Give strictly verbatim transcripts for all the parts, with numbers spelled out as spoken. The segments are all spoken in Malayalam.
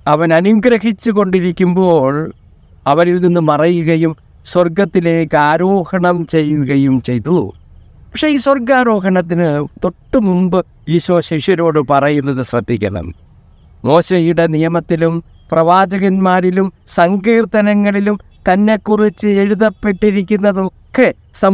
അവൻ അനുഗ്രഹിച്ചു കൊണ്ടിരിക്കുമ്പോൾ അവരിൽ നിന്ന് മറയുകയും സ്വർഗത്തിലേക്ക് ആരോഹണം ചെയ്യുകയും ചെയ്തു. പക്ഷേ ഈ സ്വർഗാരോഹണത്തിന് തൊട്ടു മുമ്പ് ഈശോ ശിഷ്യരോട് പറയുന്നത് ശ്രദ്ധിക്കണം. മോശയുടെ നിയമത്തിലും പ്രവാചകന്മാരിലും സങ്കീർത്തനങ്ങളിലും തന്നെക്കുറിച്ച് എഴുതപ്പെട്ടിരിക്കുന്നതൊക്കെ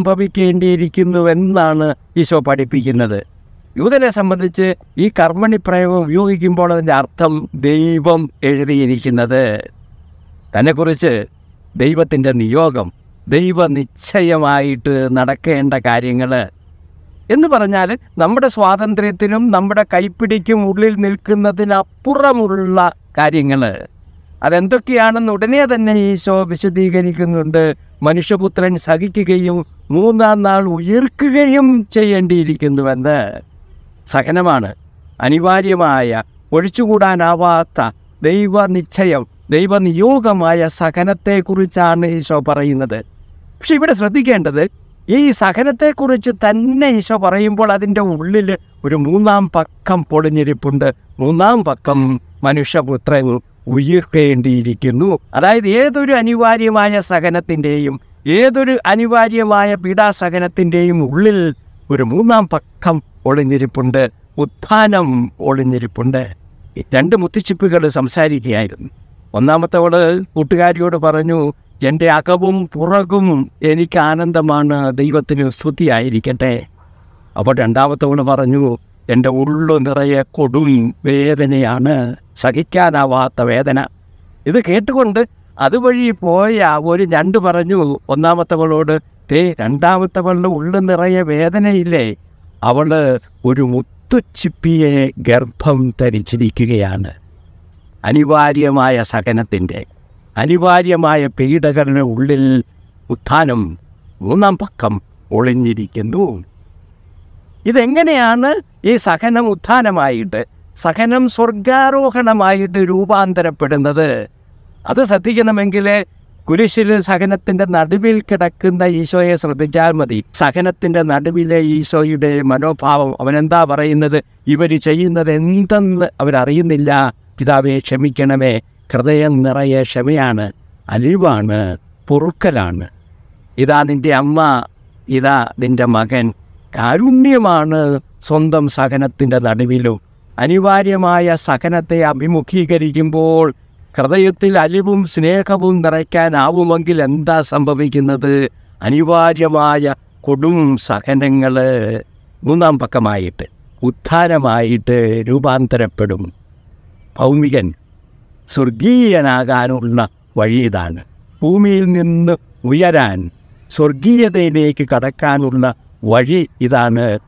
സംഭവിക്കേണ്ടിയിരിക്കുന്നുവെന്നാണ് ഈശോ പഠിപ്പിക്കുന്നത്. യൂതനെ സംബന്ധിച്ച് ഈ കർമ്മണി പ്രയോഗം ഉപയോഗിക്കുമ്പോൾ അതിൻ്റെ അർത്ഥം ദൈവം എഴുതിയിരിക്കുന്നത്, തന്നെക്കുറിച്ച് ദൈവത്തിൻ്റെ നിയോഗം, ദൈവനിശ്ചയമായിട്ട് നടക്കേണ്ട കാര്യങ്ങൾ എന്ന് പറഞ്ഞാൽ നമ്മുടെ സ്വാതന്ത്ര്യത്തിനും നമ്മുടെ കൈപ്പിടിക്കും ഉള്ളിൽ നിൽക്കുന്നതിനപ്പുറമുള്ള കാര്യങ്ങൾ. അതെന്തൊക്കെയാണെന്ന് ഉടനെ തന്നെ ഈശോ വിശദീകരിക്കുന്നുണ്ട്. മനുഷ്യപുത്രൻ സഹിക്കുകയും മൂന്നാം നാൾ ഉയർക്കുകയും ചെയ്യേണ്ടിയിരിക്കുന്നുവെന്ന്. സഹനമാണ് അനിവാര്യമായ, ഒഴിച്ചുകൂടാനാവാത്ത ദൈവനിശ്ചയം, ദൈവനിയോഗമായ സഹനത്തെക്കുറിച്ചാണ് ഈശോ പറയുന്നത്. പക്ഷെ ഇവിടെ ശ്രദ്ധിക്കേണ്ടത്, ഈ സഹനത്തെക്കുറിച്ച് തന്നെ ഈശോ പറയുമ്പോൾ അതിൻ്റെ ഉള്ളിൽ ഒരു മൂന്നാം പക്കം പൊളിഞ്ഞിരിപ്പുണ്ട്. മൂന്നാം പക്കം മനുഷ്യപുത്രൻ ഉയർത്തേണ്ടിയിരിക്കുന്നു. അതായത് ഏതൊരു അനിവാര്യമായ സഹനത്തിൻ്റെയും ഏതൊരു അനിവാര്യമായ പീഡാസഹനത്തിൻ്റെയും ഉള്ളിൽ ഒരു മൂന്നാം പക്കം ഒളിഞ്ഞിരിപ്പുണ്ട്, ഉത്ഥാനം ഒളിഞ്ഞിരിപ്പുണ്ട്. രണ്ട് മുത്തുച്ചിപ്പുകൾ സംസാരിക്കുകയായിരുന്നു. ഒന്നാമത്തവൾ കൂട്ടുകാരിയോട് പറഞ്ഞു, എൻ്റെ അകവും പുറകും എനിക്ക് ആനന്ദമാണ്, ദൈവത്തിന് സ്തുതിയായിരിക്കട്ടെ. അപ്പോൾ രണ്ടാമത്തവൾ പറഞ്ഞു, എൻ്റെ ഉള്ളു നിറയെ കൊടും വേദനയാണ്, സഹിക്കാനാവാത്ത വേദന. ഇത് കേട്ടുകൊണ്ട് അതുവഴി പോയ ഒരു ഞണ്ട് പറഞ്ഞു ഒന്നാമത്തവളോട്, തേ രണ്ടാമത്തവളുടെ ഉള്ളു നിറയെ വേദനയില്ലേ, അവൾ ഒരു മുത്തുച്ചിപ്പിയെ ഗർഭം ധരിച്ചിരിക്കുകയാണ്. അനിവാര്യമായ സഹനത്തിൻ്റെ, അനിവാര്യമായ പീഡകളുടെ ഉള്ളിൽ ഉത്ഥാനം, മൂന്നാം പക്കം ഒളിഞ്ഞിരിക്കുന്നു. ഇതെങ്ങനെയാണ് ഈ സഹനം ഉത്ഥാനമായിട്ട്, സഹനം സ്വർഗാരോഹണമായിട്ട് രൂപാന്തരപ്പെടുന്നത്? അത് ശ്രദ്ധിക്കണമെങ്കിൽ കുരിശിൽ സഹനത്തിൻ്റെ നടുവിൽ കിടക്കുന്ന ഈശോയെ ശ്രദ്ധിച്ചാൽ മതി. സഹനത്തിൻ്റെ നടുവിലെ ഈശോയുടെ മനോഭാവം, അവനെന്താ പറയുന്നത്? ഇവർ ചെയ്യുന്നത് എന്തെന്ന് അവരറിയുന്നില്ല, പിതാവേ ക്ഷമിക്കണമേ. ഹൃദയം നിറയെ ക്ഷമയാണ്, അലിവാണ്, പൊറുക്കലാണ്. ഇതാ നിൻ്റെ അമ്മ, ഇതാ നിൻ്റെ മകൻ. കാരുണ്യമാണ് സ്വന്തം സഹനത്തിൻ്റെ നടുവിലും. അനിവാര്യമായ സഹനത്തെ അഭിമുഖീകരിക്കുമ്പോൾ ഹൃദയത്തിൽ അലിവും സ്നേഹവും നിറയ്ക്കാനാവുമെങ്കിൽ എന്താ സംഭവിക്കുന്നത്? അനിവാര്യമായ കൊടും സഹനങ്ങൾ മൂന്നാം പക്കമായിട്ട്, ഉത്ഥാനമായിട്ട് രൂപാന്തരപ്പെടും. ഭൗമികൻ സ്വർഗീയനാകാനുള്ള വഴി ഇതാണ്. ഭൂമിയിൽ നിന്ന് ഉയരാൻ, സ്വർഗീയതയിലേക്ക് കടക്കാനുള്ള വഴി ഇതാണ്.